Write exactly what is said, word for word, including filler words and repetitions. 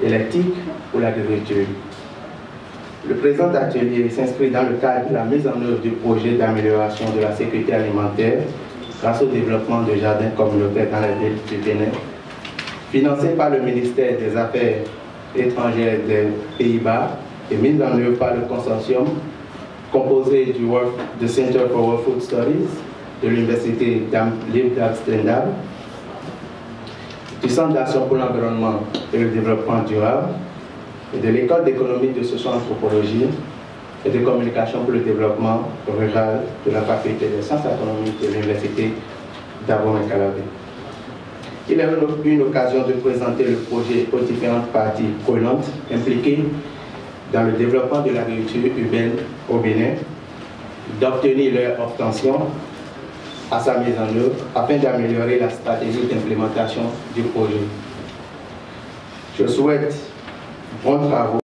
électrique pour l'agriculture. Le présent atelier s'inscrit dans le cadre de la mise en œuvre du projet d'amélioration de la sécurité alimentaire grâce au développement de jardins communautaires dans la ville du Bénin, financé par le ministère des Affaires étrangères des Pays-Bas et mis en œuvre par le consortium composé du World, de Center for World Food Studies, de l'Université Libre d'Amsterdam, du Centre d'action pour l'environnement et le développement durable, et de l'École d'économie, de socio-anthropologie et de communication pour le développement rural de la Faculté des sciences économiques de l'Université d'Abomey-Calavi. Il est une, une occasion de présenter le projet aux différentes parties prenantes impliquées dans le développement de l'agriculture urbaine au Bénin, d'obtenir leur obtention à sa mise en œuvre afin d'améliorer la stratégie d'implémentation du projet. Je souhaite bons travaux